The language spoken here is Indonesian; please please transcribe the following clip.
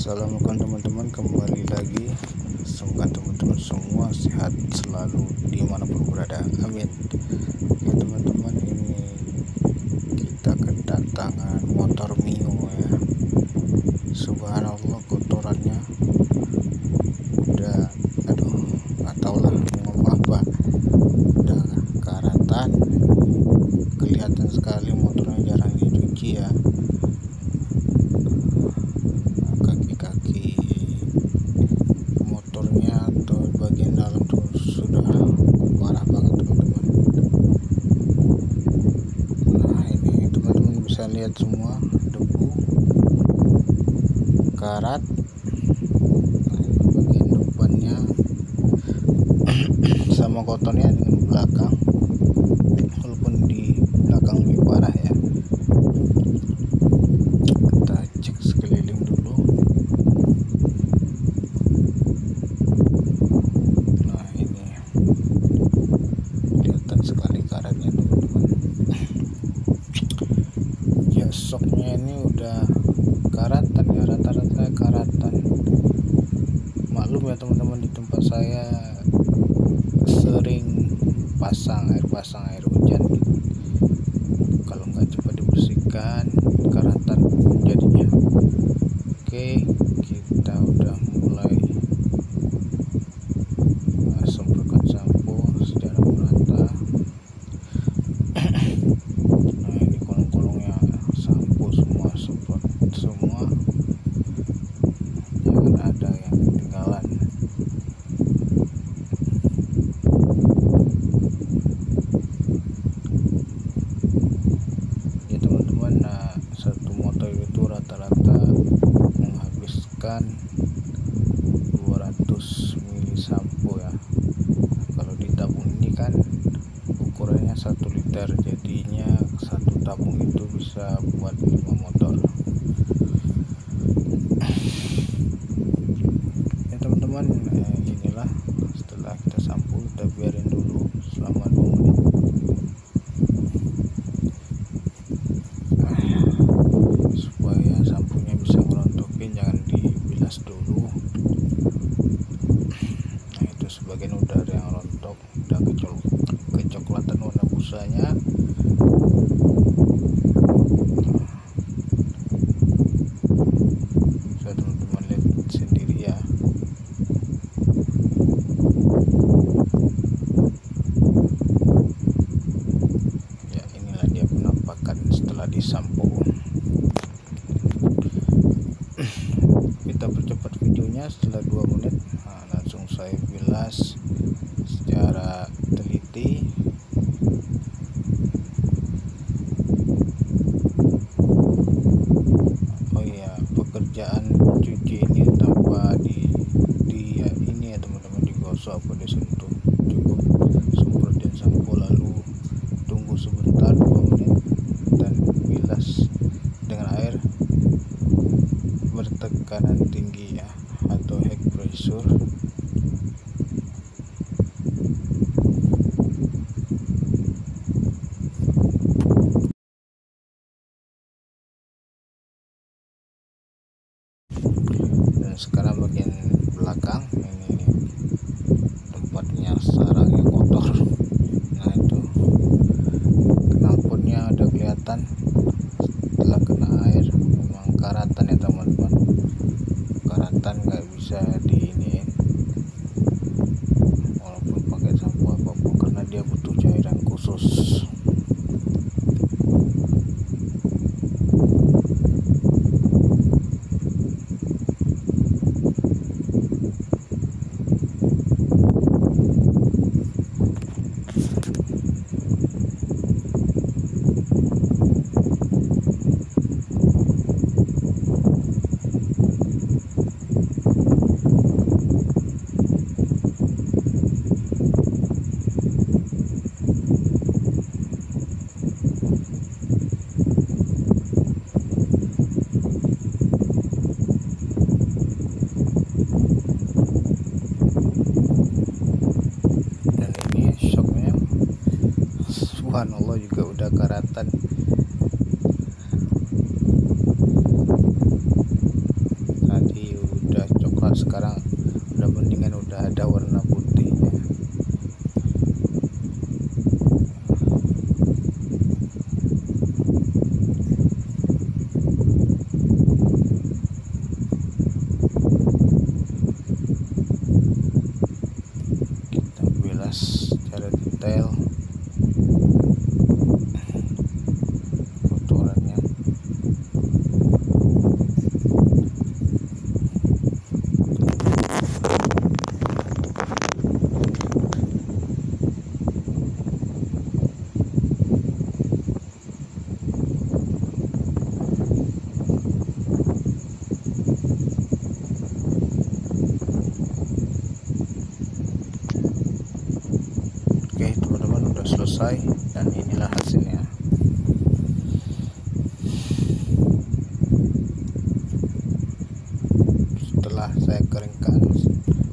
Assalamualaikum teman-teman, kembali lagi. Semoga teman-teman semua sehat selalu dimanapun berada, amin. Oke teman-teman, ini kita kedatangan motor Mio ya. Subhanallah, kotorannya udah nggak tahu lah ngomong apa, udah karatan, kelihatan sekali motornya jarang dicuci ya. Kaki motornya atau bagian dalam tuh sudah parah banget teman-teman. Nah ini teman-teman bisa lihat semua debu, karat. Nah, ini bagian depannya sama kotornya dengan belakang, walaupun di belakang lebih parah ya. Kita cek sekeliling dulu. Nah ini kelihatan sekali karatnya teman-teman. Ya soknya ini udah karatan ya, rata-rata karatan. Maklum ya teman-teman, di tempat saya sering pasang air hujan gitu. Kalau nggak cepat dibersihkan, karatan jadinya. Oke, kita udah mulai semprotkan sampo secara merata. Nah ini kolong-kolongnya sampo semua, semprot semua, jangan ada yang ketinggalan. Ya teman-teman, satu motor itu rata-rata menghabiskan 200 ml sampo ya. Kalau di tabung ini kan ukurannya 1 liter, jadinya satu tabung itu bisa buat 5 motor ya teman-teman. Inilah setelah kita sampo, kita biarin dulu selama 2 menit. Supaya sampunya bisa ngerontokin, jangan dibilas dulu. Nah itu sebagian udah ada yang rontok, udah kecoklatan warna busanya. Bisa teman-teman lihat sendiri ya. Ya inilah dia penampakan setelah disampo. Kita percepat videonya, setelah 2 menit langsung saya bilas secara teliti. Oh iya, pekerjaan cuci ini tanpa ini ya teman-teman, digosok apa disentuh, cukup semprotin sampo lalu tunggu sebentar 2 menit dan bilas dengan air bertekanan tinggi ya, atau high pressure. Dan sekarang bagian belakang ini tempatnya sarangnya kotor. Nah itu knalpotnya udah kelihatan setelah kena air. Memang karatan ya teman-teman, karatan nggak bisa diiniin walaupun pakai sampo apapun, karena dia butuh cairan khusus. subhanallah juga udah karatan. Tadi saya keringkan